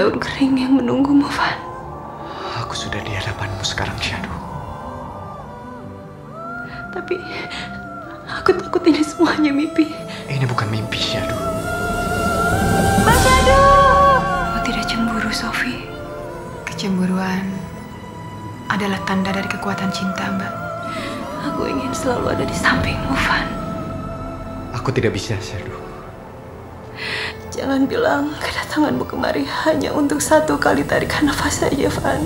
daun kering yang menunggumu, Van. Aku sudah di hadapanmu sekarang, Shadow. Tapi aku takut ini semuanya mimpi. Ini bukan mimpi, Shadow. Mas Shadow! Aku tidak cemburu, Sophie. Kecemburuan adalah tanda dari kekuatan cinta, Mbak. Aku ingin selalu ada di sampingmu, Van. Aku tidak bisa, Shadow. Jangan bilang kedatanganmu kemari hanya untuk satu kali tarikan nafas saja, Van.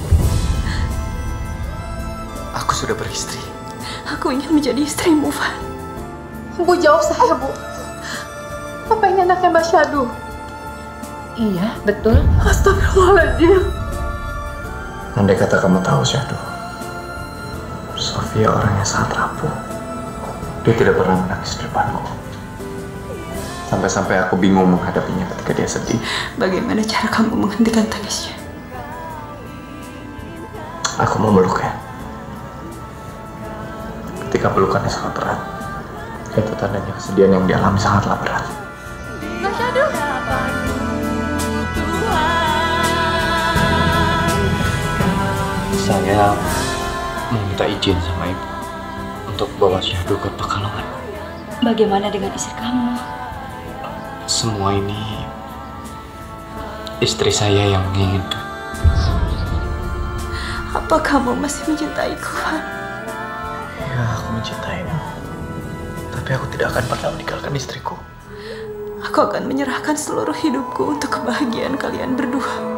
Aku sudah beristri. Aku ingin menjadi istrimu, Van. Bu, jawab saya, Bu. Apa ini anaknya Mas Shadow? Iya, betul. Astagfirullahaladzim. Andai kata kamu tahu, Shadow, Sofia orangnya sangat rapuh. Dia tidak pernah menangis di depanku. Sampai-sampai aku bingung menghadapinya ketika dia sedih. Bagaimana cara kamu menghentikan tangisnya? Aku mau meluknya. Ketika pelukannya sangat berat, itu tandanya kesedihan yang dialami sangatlah berat. Mas Shadow. Saya meminta izin sama ibu untuk bawa Shadow ke Pekalongan. Bagaimana dengan istri kamu? Semua ini istri saya yang menginginkan. Apa kamu masih mencintaiku, Van? Ya, aku mencintaimu. Tapi aku tidak akan pernah meninggalkan istriku. Aku akan menyerahkan seluruh hidupku untuk kebahagiaan kalian berdua.